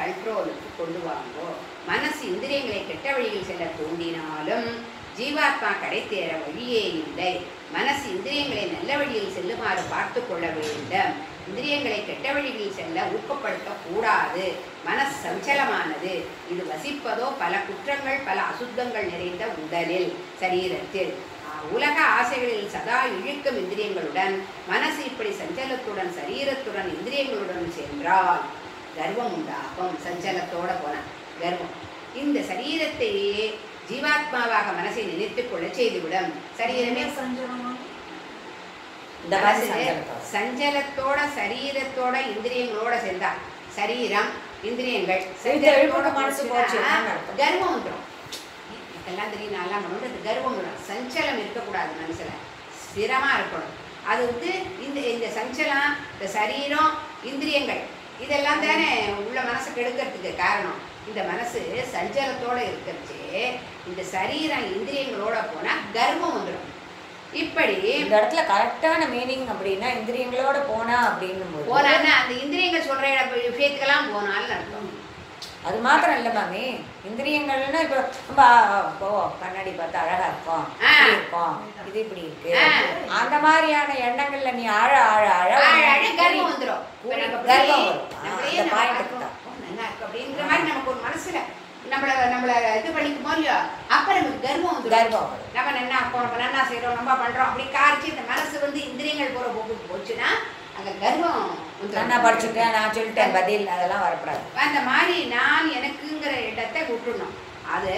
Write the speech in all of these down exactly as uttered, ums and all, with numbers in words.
கண்ட்ரோலுக்கு கொண்டு வாங்கோ. மனசு இந்திரியங்களை கெட்ட வழியில் செல்ல தூண்டினாலும் ஜீவாத்மா கடை தேர வழியே இல்லை. மனசு இந்திரியங்களை நல்ல வழியில் செல்லுமாறு பார்த்து கொள்ள வேண்டும். இந்திரியங்களை கெட்ட வழியில் செல்ல ஊக்கப்படுத்தக்கூடாது. மனசு சஞ்சலமானது. இது வசிப்பதோ பல குற்றங்கள் பல அசுத்தங்கள் நிறைந்த உடலில் சரீரத்தில். உலக ஆசைகளில் சதா இழுக்கும் இந்திரியங்களுடன் மனசு இப்படி சஞ்சலத்துடன் சரீரத்துடன் இந்திரியங்களுடன் சென்றால் கர்வம் உண்டாகும். சஞ்சலத்தோட போன கர்வம் இந்த சரீரத்தையே ஜீவாத்மாவாக மனசை நினைத்துக் கொள்ள செய்துவிடும். சரீரமே சஞ்சலத்தோட சரீரத்தோட இந்திரியங்களோட சேர்ந்தா சரீரம் இந்திரியங்கள் கர்வம் வந்துடும். எல்லாம் தெரியும் நல்லா பண்ணுறது கர்வம் வரும். சஞ்சலம் இருக்கக்கூடாது. மனசுல ஸ்திரமா இருக்கணும். அது வந்து இந்த இந்த சஞ்சலம் இந்த சரீரம் இந்திரியங்கள் இதெல்லாம் தானே உள்ள மனசை கெடுக்கிறதுக்கு காரணம். இந்த மனசு சஞ்சலத்தோட இருக்கிறச்சு இந்த சரீரம் இந்திரியங்களோட போனா கர்வம் வந்துடும். இப்படி இந்த இடத்துல கரெக்டான மீனிங் அப்படின்னா இந்திரியங்களோட போனா அப்படின்னு போனான்னா அந்த இந்திரியங்கள் சொல்ற விஷயத்துக்கெல்லாம் போனாலும் அர்த்தம். அது மாத்திரம் இல்லை மாமி. இந்திரியங்கள்னா இப்போ ரொம்ப போவோம் கண்ணாடி பார்த்து அழகா இருக்கும் இருக்கும் இது இப்படி இருக்கு அந்த மாதிரியான எண்ணங்கள்ல நீ ஆழ ஆழ ஆழ கர்வம் வந்துடும். கர்வம் வரும். நல்லா இருக்கு அப்படின்ற மாதிரி நமக்கு ஒரு மனசுல நம்மள நம்மள இது பண்ணிக்குமோ இல்லையோ அப்ப நமக்கு கர்வம் வந்து கர்வம் நம்ம நன்னா நம்ம நன்னா செய்யறோம் நம்ம பண்றோம் அப்படி காரிச்சு இந்த மனசு வந்து இந்திரியங்கள் போற போக்கு போச்சுன்னா அங்க கர்வம் நான் படிச்சுட்டேன் நான் சொல்லிட்டேன் பதில் அதெல்லாம் வரக்கூடாது. அந்த மாதிரி நான் எனக்குங்கிற இடத்தை விட்டுடணும். அது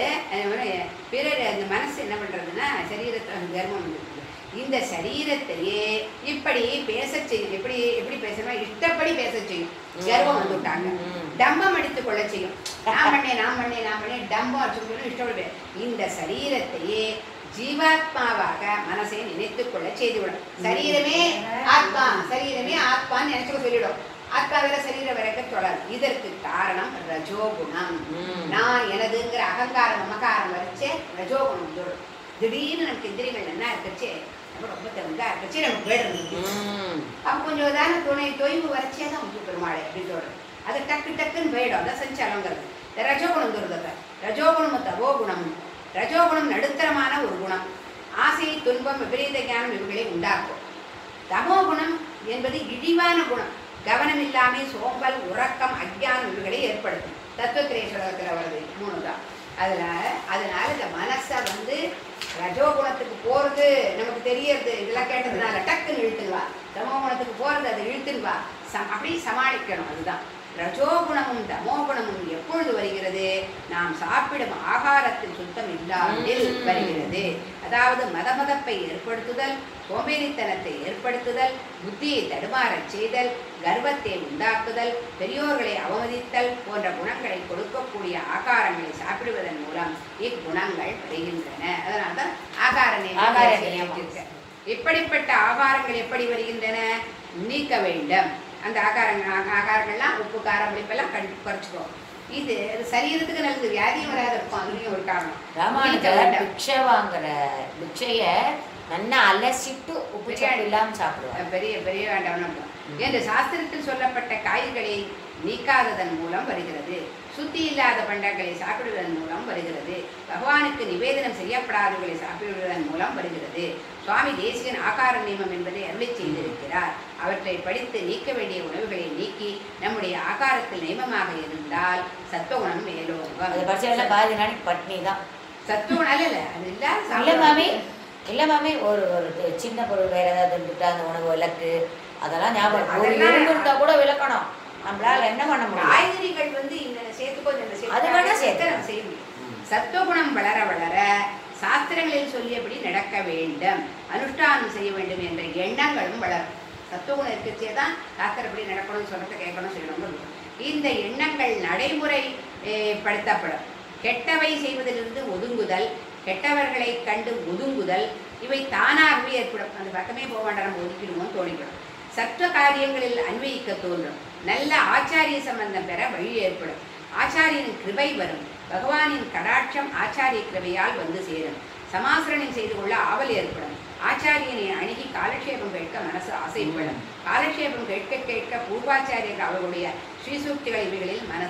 பிறர் அந்த மனசு என்ன பண்றதுன்னா சரீரத்தை கர்வம் இருக்குது. இந்த சரீரத்தையே இப்படி பேச செய்யும். எப்படி எப்படி பேசணும் இஷ்டப்படி பேச செய்யும். கர்வம் வந்துட்டாங்க. டம்பம் அடித்துக் கொள்ள செய்யும். நான் பண்ணேன் நான் பண்ணேன் நான் பண்ணேன் டம்பம் அடிச்சு இஷ்டப்படி இந்த சரீரத்தையே ஜீவாத்மாவாக மனசை நினைத்துக் கொள்ள செய்துவிடும். சரீரமே ஆத்மா சரீரமே ஆத்மான்னு நினைச்சுக்க சொல்லிவிடும். ஆத்மா வேற சரீரம் வரைக்க தொடர். இதற்கு காரணம் ரஜோகுணம். நான் எனதுங்கிற அகங்காரம் மமகாரம் வரைச்சே ரஜோகுணம் தோடும். திடீர்னு நமக்கு இந்திரியங்கள் என்ன இருக்கச்சு நம்ம ரொம்ப தகுந்தா இருக்கச்சு நமக்கு வேடுறது. அப்போ கொஞ்சம் தானே துணை தொய்வு வரைச்சே தான் முக்கிய பெருமாளை அப்படின்னு சொல்றது. அது டக்கு டக்குன்னு போயிடும். அதான் சஞ்சலங்கிறது. ரஜோகுணம் தோறுது. ரஜோகுணமும் தவோ குணமும். ரஜோகுணம் நடுத்தரமான ஒரு குணம். ஆசை துன்பம் விபரீத ஞானம் இவர்களை உண்டாக்கும். தமோ குணம் என்பது இழிவான குணம். கவனம் இல்லாமல் சோம்பல் உறக்கம் அஜ்ஞானம் இவர்களை ஏற்படுத்தும். தத்துவத்திரேஸ்வரத்தில் வருது மூணு தான். அதனால அதனால இந்த மனசை வந்து ரஜோகுணத்துக்கு போறது நமக்கு தெரியறது இதெல்லாம் கேட்டதுனால டக்குன்னு இழுத்துனுவா. தமோ குணத்துக்கு போறது அதை இழுத்துனுவா. சம் அப்படி சமாளிக்கணும். அதுதான் ரஜோகுணமும் தமோகுணமும் எப்பொழுது வருகிறது? நாம் சாப்பிடும் ஆகாரத்தில் சுத்தம் இல்லாமல் வருகிறது. அதாவது மதமதப்பை ஏற்படுத்துதல், சோம்பேறித்தனத்தை ஏற்படுத்துதல், புத்தியை தடுமாறச் செய்தல், கர்வத்தை உண்டாக்குதல், பெரியோர்களை அவமதித்தல் போன்ற குணங்களை கொடுக்கக்கூடிய ஆகாரங்களை சாப்பிடுவதன் மூலம் இக்குணங்கள் வருகின்றன. அதனால்தான் ஆகார நியமம். இப்படிப்பட்ட ஆகாரங்கள் எப்படி வருகின்றன? நீக்க வேண்டும். அந்த ஆகாரங்கள் ஆகாரங்கள்லாம் உப்பு காரம் புளிப்பெல்லாம் கண் குறைச்சிக்கும். இது சரீரத்துக்கு நல்லது. வியாதியும் வராது இருக்கும். அதுலேயும் ஒரு காரணம். ராமானுஜர் பிக்ஷை வாங்குற பிக்ஷைய நல்லா அலசிட்டு உப்பு சாப்பிட்டு இல்லாமல் சாப்பிடுவாங்க. பெரிய பெரிய வேண்டாம் என்று சாஸ்திரத்தில் சொல்லப்பட்ட காய்களை நீக்காததன் மூலம் வருகிறது. சுத்தி இல்லாத பண்டங்களை சாப்பிடுவதன் மூலம் வருகிறது. பகவானுக்கு நிவேதனம் செய்யப்படாதவர்களை சாப்பிடுவதன் மூலம் வருகிறது. சுவாமி தேசிகன் ஆகார நியமம் என்பதை அருளை செய்திருக்கிறார். அவற்றை படித்து நீக்க வேண்டிய உணவுகளை நீக்கி நம்முடைய ஆகாரத்தில் நியமமாக இருந்தால் சத்துவகுணம் மேலோங்கும். பாதி நாளைக்கு பட்னி தான். சத்துவகுணம் அல்ல அது இல்ல இல்லை மாமி இல்லை மாமி ஒரு ஒரு சின்ன பொருள் வேற ஏதாவது இருந்துட்டா அந்த உணவு விளக்கு அதெல்லாம் ஞாபகம் இருந்தா கூட விளக்கணும். நம்மளால என்ன பண்ண முடியும்? காய்கறிகள் வந்து இந்த சேர்த்துக்கோ அது வேணா சேர்த்து நம்ம செய்ய முடியும். சத்துவகுணம் வளர வளர சாஸ்திரங்களில் சொல்லியபடி நடக்க வேண்டும், அனுஷ்டானம் செய்ய வேண்டும் என்ற எண்ணங்களும் வளரும். சத்துவகுணம் இருக்கச்சே தான் சாஸ்திரப்படி நடக்கணும்னு சொல்றதை கேட்கணும் சொல்லணும். இந்த எண்ணங்கள் நடைமுறை படுத்தப்படும். கெட்டவை செய்வதிலிருந்து ஒதுங்குதல், கெட்டவர்களை கண்டு ஒதுங்குதல் இவை தானாகவே ஏற்படும். அந்த பக்கமே போக வேண்டாம், நம்ம ஒதுக்கிடுவோம் தோணிக்கணும். சத்துவ காரியங்களில் அன்வயிக்க தோன்றும். நல்ல ஆச்சாரிய சம்பந்தம் பெற வழி ஏற்படும். ஆச்சாரியனின் கிருபை வரும். பகவானின் கடாட்சம் ஆச்சாரிய கிருபையால் வந்து சேரும். சமாசரணம் செய்து கொள்ள ஆவல் ஏற்படும். ஆச்சாரியனை அணுகி காலக்ஷேபம் கேட்க மனசு ஆசைப்படும். காலக்ஷேபம் கேட்க கேட்க பூர்வாச்சாரியர்கள் அவர்களுடைய ஸ்ரீசூக்திகள் இவைகளில் மனது லயிக்கும்.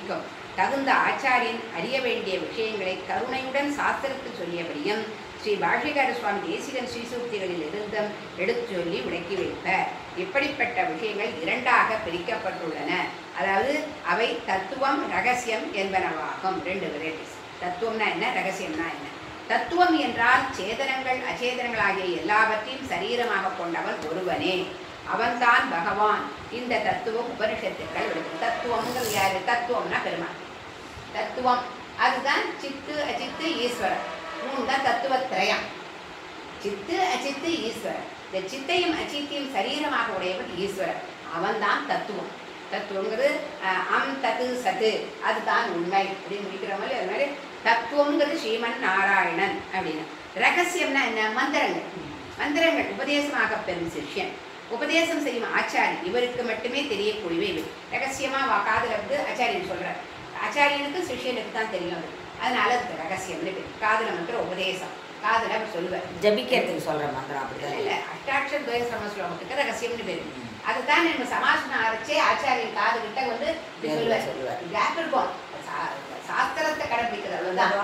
அளிக்கும். தகுந்த ஆச்சாரியன் அறிய வேண்டிய விஷயங்களை கருணையுடன் சாஸ்திரத்தில் சொல்லியபடியும் ஸ்ரீ பாஷ்யகார சுவாமி தேசிகன் ஸ்ரீசூக்திகளில் இருந்தும் எடுத்து சொல்லி விளக்கி வைப்பர். இப்படிப்பட்ட விஷயங்கள் இரண்டாக பிரிக்கப்பட்டுள்ளன. அதாவது அவை தத்துவம் ரகசியம் என்பனவாகும். ரெண்டு வெரைட்டிஸ். தத்துவம்னா என்ன, ரகசியம்னா என்ன? தத்துவம் என்றால் சேதனங்கள் அச்சேதனங்கள் ஆகிய எல்லாவற்றையும் சரீரமாக கொண்டவன் ஒருவனே, அவன்தான் பகவான். இந்த தத்துவம் உபனிஷத்துக்கள் விடுது. தத்துவம்ங்கிறது யாரு? தத்துவம்னா பெருமாள். தத்துவம் அதுதான் சித்து அச்சித்து ஈஸ்வரன். மூணு தான் தத்துவத்திரயம். சித்து அச்சித்து ஈஸ்வரன். இந்த சித்தையும் அச்சித்தையும் சரீரமாக உடையவன் ஈஸ்வரன். அவன்தான் தத்துவம். தத்துவங்கிறது அம் தத்து சத்து, அதுதான் உண்மை அப்படின்னு முடிக்கிற மாதிரி. அது மாதிரி தத்துவங்கிறது ஸ்ரீமன் நாராயணன் அப்படின்னு. ரகசியம்னா என்ன? மந்திரங்கள். மந்திரங்கள் உபதேசமாக பெறும் சிஷ்யன், உபதேசம் செய்யும் ஆச்சாரி, இவருக்கு மட்டுமே தெரியக்கூடியவை இவை. ரகசியமாக வா காதில் வந்து ஆச்சாரியன் சொல்கிறார். ஆச்சாரியனுக்கு சிஷ்யனுக்கு தான் தெரியும். அது அதனால அதுக்கு ரகசியம்னு பேர். காதில் மந்திரம் உபதேசம், காதில் அவர் சொல்லுவார். ஜபிக்கிறதுக்கு சொல்கிற மந்திரம் அப்படி இல்லை, அஷ்டாட்சர துவய சமஸ்லோகத்துக்கு ரகசியம்னு பேர். அதுதான் நம்ம சமாசனம் அரைச்சே ஆச்சாரியன் காது கிட்ட வந்து சொல்லுவார் சொல்லுவார் கேப் இருக்கும். சாஸ்திரத்தை கடைபிடிக்கிறது அவ்வளோதான்.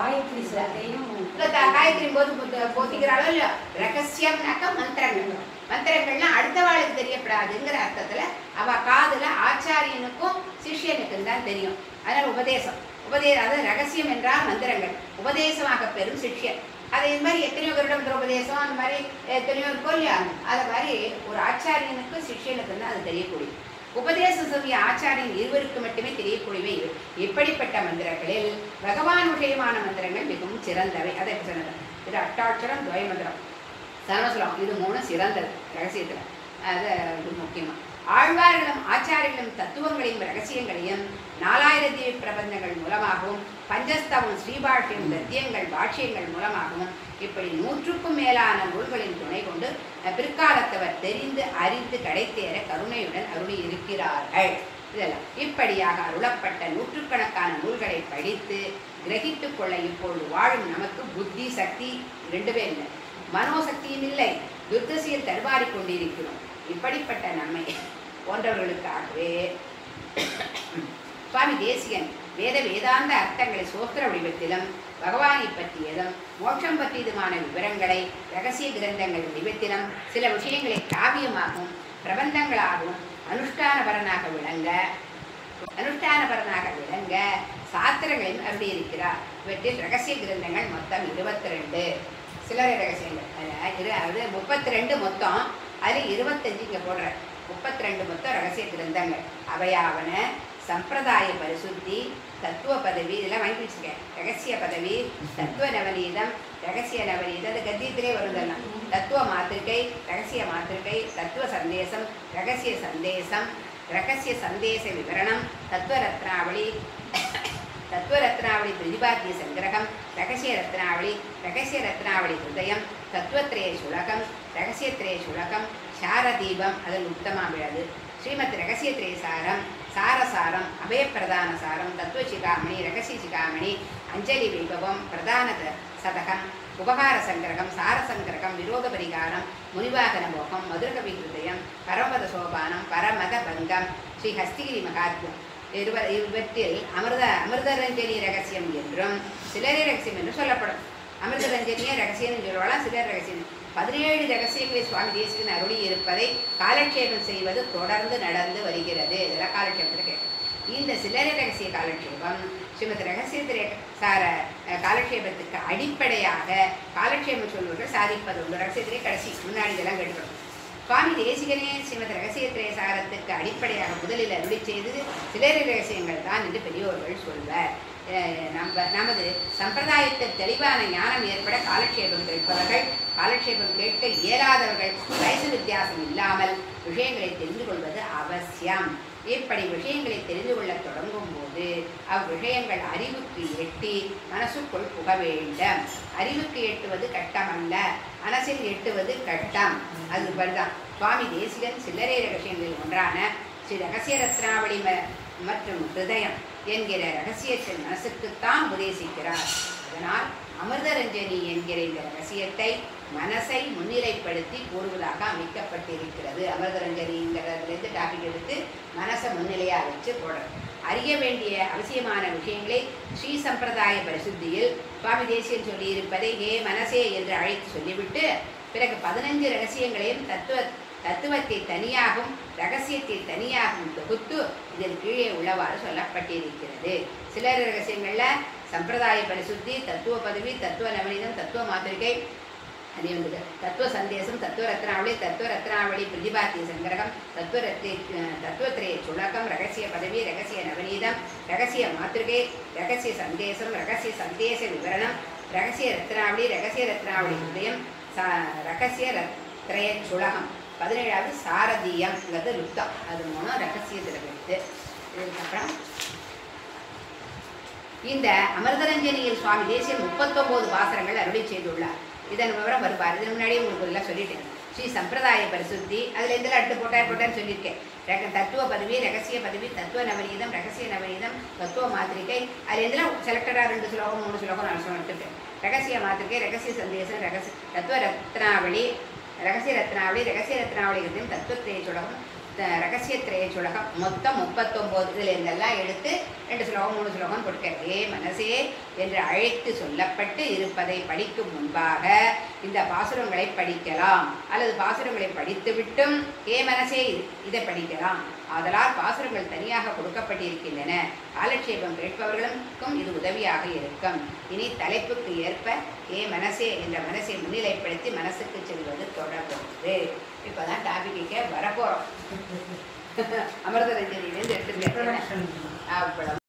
காயத்ரி போது போத்திக்கிறாளோ இல்லையோ, ரகசியம்னாக்கா மந்திரங்கள். மந்திரங்கள்லாம் அடுத்த வாழ்க்கை தெரியப்படாதுங்கிற அர்த்தத்துல அவ காதுல ஆச்சாரியனுக்கும் சிஷியனுக்கும் தான் தெரியும். அதனால உபதேசம் உபதே அதாவது ரகசியம் என்றால் மந்திரங்கள், உபதேசமாக பெறும் சிஷ்யன். அது இது மாதிரி எத்தனையோ வருடம் உபதேசம் அந்த மாதிரி எத்தனையோ இருக்கோ இல்லையா, அது மாதிரி ஒரு ஆச்சாரியனுக்கும் சிஷ்யனுக்கு தான் அது தெரியக்கூடிய. உபதேசம் செய்ய ஆச்சாரியன் இருவருக்கு மட்டுமே தெரியக்கூடியவை. இப்படிப்பட்ட மந்திரங்களில் பகவான் விஷயமான மந்திரங்கள் மிகவும் சிறந்தவை. அதை சொன்னது இது அஷ்டாட்சரம் துவய மந்திரம் சர்வஸ்லோகம், இது மூணு சிறந்தது ரகசியத்தில். அது இது முக்கியமாக ஆழ்வார்களும் ஆச்சாரியர்களும் தத்துவங்களையும் ரகசியங்களையும் நாலாயிரத்தி பிரபந்தங்கள் மூலமாகவும் பஞ்சஸ்தவம் ஸ்ரீபாஷ்யம் கத்தியங்கள் பாஷ்யங்கள் மூலமாகவும் இப்படி நூற்றுக்கும் மேலான நூல்களின் துணை கொண்டு பிற்காலத்தவர் தெரிந்து அறிந்து கடைத்தேற கருணையுடன் அருளி இருக்கிறார்கள். இதெல்லாம் இப்படியாக அருளப்பட்ட நூற்றுக்கணக்கான நூல்களை படித்து கிரகித்து கொள்ள இப்பொழுது வாழும் நமக்கு புத்தி சக்தி ரெண்டுமே இல்லை, மனோசக்தியும் இல்லை, துர்தசையில் தடுமாறி கொண்டிருக்கிறோம். இப்படிப்பட்ட நம்மை போன்றவர்களுக்காகவே சுவாமி தேசிகன் வேத வேதாந்த அர்த்தங்களை சோஸ்திர வடிவத்திலும் பகவானை பற்றியதும் மோட்சம் பற்றியதுமான விவரங்களை ரகசிய கிரந்தங்கள் வடிவத்திலும் சில விஷயங்களை காவியமாகவும் பிரபந்தங்களாகவும் அனுஷ்டானபரனாக விளங்க அனுஷ்டானபரனாக விளங்க சாஸ்திரங்களையும் அருளியிருக்கிறார். இவற்றில் ரகசிய கிரந்தங்கள் மொத்தம் இருபத்தி ரெண்டு. சிலரை ரகசியங்கள் அதில் அது முப்பத்தி ரெண்டு மொத்தம். அதில் இருபத்தஞ்சு இங்கே போடுற முப்பத்தி ரெண்டு மொத்தம் ரகசிய கிரந்தங்கள். அவையாவன சம்பிரதாய பரிசுத்தி, தத்துவ பதவி, இதெல்லாம் வாங்கி வச்சுருக்கேன். ரகசிய பதவி, தத்துவ நவநீதம், ரகசிய நவநீதம், அது கத்தியத்திலே வருதெல்லாம். தத்துவ மாத்திருக்கை, ரகசிய மாத்திருக்கை, தத்துவ சந்தேசம், ரகசிய சந்தேசம், ரகசிய சந்தேச விவரணம், தத்துவ ரத்னாவளி, தத்துவ ரத்னாவளி பிரதிபாத்திய சங்கிரகம், ரகசிய ரத்னாவளி, ரகசிய ரத்னாவளி ஹிருதயம், தத்துவத்திரய சுலகம், ரகசியத்திரய சுலகம், சாரதீபம், அதில் உத்தமாக விழாது, ஸ்ரீமத் ரகசிய திரேசாரம், சாரசாரம், அபயப்பிரதான சாரம், தத்துவ சிகாமணி, ரகசிய சிகாமணி, அஞ்சலி வைபவம், பிரதான சதகம், உபகார சங்கிரகம், சாரசங்கிரகம், விரோத பரிகாரம், முனிவாகன போகம், மதுரகவி ஹிருதயம், பரமத சோபானம், பரமத பங்கம், ஸ்ரீ ஹஸ்திகிரி மகாத்மியம், இருவ இவற்றில் அமிர்த அமிர்தரஞ்சனி ரகசியம் என்றும் சிலரே ரகசியம் என்றும் சொல்லப்படும். அமிர்தரஞ்சனியே ரகசியம் சொல்லுவாளாம், சிலர் ரகசியம். பதினேழு ரகசியங்களை சுவாமி தேசிகன் அருளி இருப்பதை காலட்சேபம் செய்வது தொடர்ந்து நடந்து வருகிறது. இதெல்லாம் காலட்சேபத்தில் கேட்கும். இந்த சிலரை ரகசிய காலட்சேபம் ஸ்ரீமத் ரகசிய சார காலட்சேபத்துக்கு அடிப்படையாக காலட்சேபம் சொல்வர்கள் சாதிப்பது உண்டு. ரகசியத்திலே கடைசி முன்னாடி இதெல்லாம் கேட்டுக்கணும். சுவாமி தேசிகனே ஸ்ரீமத் ரகசியத்திலே சாரத்துக்கு அடிப்படையாக முதலில் அருளி செய்தது சிலரை ரகசியங்கள் தான் என்று பெரியோர்கள் சொல்வர். நம்ம நமது சம்பிரதாயத்தில் தெளிவான ஞானம் ஏற்பட காலட்சேபம் கேட்பவர்கள், காலட்சேபம் கேட்க இயலாதவர்கள் வயசு வித்தியாசம் இல்லாமல் விஷயங்களை தெரிந்து கொள்வது அவசியம். இப்படி விஷயங்களை தெரிந்து கொள்ள தொடங்கும் போது அவ்விஷயங்கள் அறிவுக்கு எட்டி மனசுக்குள் புக வேண்டும். அறிவுக்கு எட்டுவது கட்டமல்ல, மனசில் எட்டுவது கட்டம். அது பரிதான் சுவாமி தேசிகன் சில்லறை ரகசியங்களில் ஒன்றான ஸ்ரீ ரகசிய ரத்னாவளி மற்றும் ஹிருதயம் என்கிற ரகசியத்தில் மனசுக்குத்தான் உபதேசிக்கிறார். அதனால் அமிர்தரஞ்சனி என்கிற இந்த ரகசியத்தை மனசை முன்னிலைப்படுத்தி கூறுவதாக அமைக்கப்பட்டிருக்கிறது. அமிர்தரஞ்சனிங்கிறதுலேருந்து டாபிக் எடுத்து மனசை முன்னிலையாக வச்சு போடுறது. அறிய வேண்டிய அவசியமான விஷயங்களை ஸ்ரீ சம்பிரதாய பரிசுத்தியில் சுவாமி தேசியன் சொல்லியிருப்பதை ஏ மனசே என்று அழைத்து சொல்லிவிட்டு பிறகு பதினஞ்சு ரகசியங்களையும் தத்துவ தத்துவத்தை தனியாகவும் ரகசியத்தை தனியாகவும் தொகுத்து இதில் கீழே உள்ளவாறு சொல்லப்பட்டிருக்கிறது. சில ரகசியங்களில் சம்பிரதாய பரிசுத்தி, தத்துவ பதவி, தத்துவ நவநீதம், தத்துவ மாத்திரிகை, அது வந்து தத்துவ சந்தேசம், தத்துவ ரத்னாவளி, தத்துவ ரத்னாவளி பிரதிபாத்திய சங்கிரகம், தத்துவ ரத்னே தத்துவத்திரைய சுழக்கம், ரகசிய பதவி, ரகசிய நவநீதம், ரகசிய மாத்திரிகை, ரகசிய சந்தேசம், ரகசிய சந்தேச விவரணம், ரகசிய ரத்னாவளி, ரகசிய ரத்னாவளி ஹிருதயம், ச ரகசிய ரத்ரய சுழகம், பதினேழாவது சாரதியம்ங்கிறது லுப்தம். அது மூணும் ரகசியத்தில் எடுத்து இதுக்கப்புறம் இந்த அமிர்தரஞ்சனியில் சுவாமி தேசியன் முப்பத்தொம்போது பாசரங்கள் அருளி செய்துள்ளார். இதன் விவரம் வருவார். இதன் முன்னாடியே உங்களுக்கு எல்லாம் சொல்லிட்டேன். ஸ்ரீ சம்பிரதாய பரிசுத்தி அதில் எந்த அடுத்து போட்டார் போட்டான்னு சொல்லியிருக்கேன். ரக தத்துவ பதவி, ரகசிய பதவி, தத்துவ நவநீதம், ரகசிய நவநீதம், தத்துவ மாத்திரிகை, அதில் எந்தெல்லாம் செலக்டடாக ரெண்டு ஸ்லோகம் மூணு ஸ்லோகம் நாலு ஸ்லோகம் எடுத்துருக்கேன். ரகசிய மாத்திரிகை, ரகசிய சந்தேசம், ரகசிய தத்துவ ரத்னாவளி, ரகசிய ரத்னாவளி, ரகசிய ரத்னாவளிங்கிறதையும் தத்துவத்திரைய சுலகம், ரகசிய திரைய சுலகம், மொத்தம் முப்பத்தொம்போது. இதில் இருந்தெல்லாம் எடுத்து ரெண்டு ஸ்லோகம் மூணு ஸ்லோகம் கொடுக்க ஏ மனசே என்று அழைத்து சொல்லப்பட்டு இருப்பதை படிக்கும் முன்பாக இந்த பாசுரங்களை படிக்கலாம். அல்லது பாசுரங்களை படித்துவிட்டும் ஏ மனசே இதை படிக்கலாம். ஆதலால் பாசுரங்கள் தனியாக கொடுக்கப்பட்டிருக்கின்றன. காலட்சேபம் கேட்பவர்களுக்கும் இது உதவியாக இருக்கும். இனி தலைப்புக்கு ஏற்ப ஏ மனசே என்ற மனசை முன்னிலைப்படுத்தி மனசுக்கு செல்வது தொடர்புது. இப்போதான் டாபிக்கே வரப்போகிறோம். அமிர்தரஞ்சனியிலேருந்து எடுத்துருக்கேன். அவ்வளவு